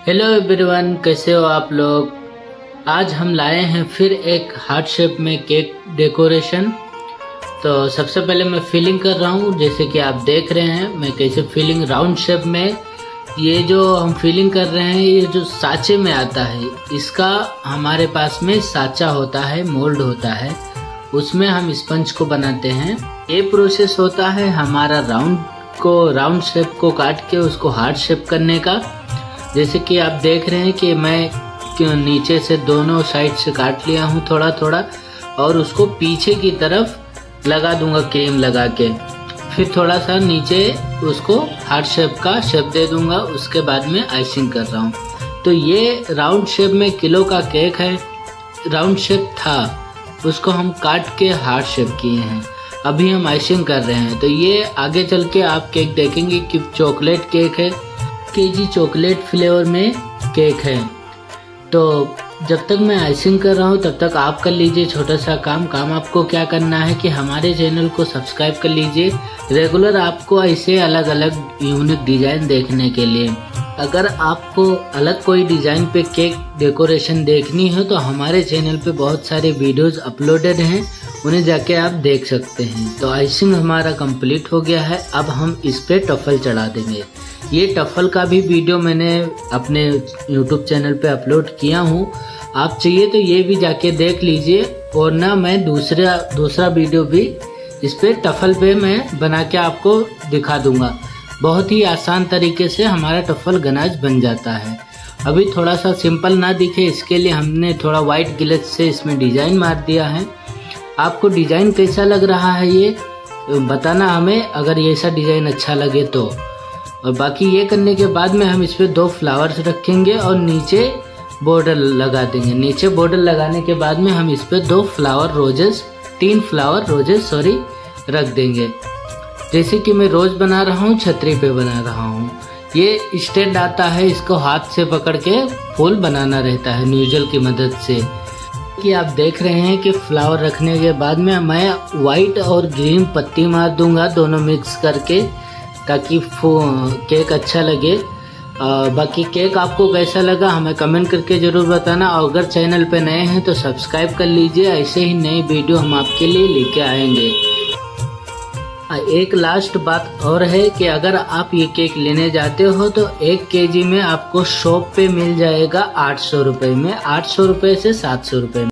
Hello everyone, कैसे हो आप लोग। आज हम लाए हैं फिर एक हार्ट शेप में केक डेकोरेशन। तो सबसे पहले मैं फिलिंग कर रहा हूँ। जैसे कि आप देख रहे हैं मैं कैसे फिलिंग राउंड शेप में, ये जो हम फिलिंग कर रहे हैं ये जो साँचे में आता है, इसका हमारे पास में साँचा होता है, मोल्ड होता है, उसमें हम स्पंज को बनाते हैं। ये प्रोसेस होता है हमारा राउंड शेप को काट के उसको हार्ट शेप करने का। जैसे कि आप देख रहे हैं कि मैं नीचे से दोनों साइड से काट लिया हूँ थोड़ा थोड़ा, और उसको पीछे की तरफ लगा दूंगा क्रीम लगा के। फिर थोड़ा सा नीचे उसको हार्ट शेप का शेप दे दूंगा। उसके बाद में आइसिंग कर रहा हूँ। तो ये राउंड शेप में किलो का केक है। राउंड शेप था, उसको हम काट के हार्ट शेप किए हैं। अभी हम आइसिंग कर रहे हैं। तो ये आगे चल के आप केक देखेंगे कि चॉकलेट केक है, केजी चॉकलेट फ्लेवर में केक है। तो जब तक मैं आइसिंग कर रहा हूँ तब तक आप कर लीजिए छोटा सा काम आपको क्या करना है कि हमारे चैनल को सब्सक्राइब कर लीजिए। रेगुलर आपको ऐसे अलग अलग यूनिक डिजाइन देखने के लिए। अगर आपको अलग कोई डिजाइन पे केक डेकोरेशन देखनी हो तो हमारे चैनल पे बहुत सारे वीडियोस अपलोडेड हैं, उन्हें जाके आप देख सकते हैं। तो आइसिंग हमारा कंप्लीट हो गया है। अब हम इस पे टफल चढ़ा देंगे। ये टफल का भी वीडियो मैंने अपने YouTube चैनल पे अपलोड किया हूँ, आप चाहिए तो ये भी जाके देख लीजिए। और ना मैं दूसरा वीडियो भी इस पे टफल पे मैं बना के आपको दिखा दूंगा। बहुत ही आसान तरीके से हमारा टफल गनाज बन जाता है। अभी थोड़ा सा सिंपल ना दिखे इसके लिए हमने थोड़ा वाइट ग्लिच से इसमें डिजाइन मार दिया है। आपको डिजाइन कैसा लग रहा है ये बताना हमें, अगर ये ऐसा डिजाइन अच्छा लगे तो। और बाकी ये करने के बाद में हम इस पे 2 फ्लावर्स रखेंगे और नीचे बॉर्डर लगा देंगे। नीचे बॉर्डर लगाने के बाद में हम इस पे 3 फ्लावर रोजेस रख देंगे। जैसे कि मैं रोज बना रहा हूँ, छतरी पे बना रहा हूँ। ये स्टैंड आता है, इसको हाथ से पकड़ के फूल बनाना रहता है न्यूजल की मदद से। कि आप देख रहे हैं कि फ्लावर रखने के बाद में मैं वाइट और ग्रीन पत्ती मार दूंगा दोनों मिक्स करके, ताकि केक अच्छा लगे। बाकी केक आपको कैसा लगा हमें कमेंट करके ज़रूर बताना। और अगर चैनल पे नए हैं तो सब्सक्राइब कर लीजिए, ऐसे ही नई वीडियो हम आपके लिए लेके आएंगे। एक लास्ट बात और है कि अगर आप ये केक लेने जाते हो तो 1 केजी में आपको शॉप पे मिल जाएगा 800 रुपये में, 800 रुपये से 700 रुपये में।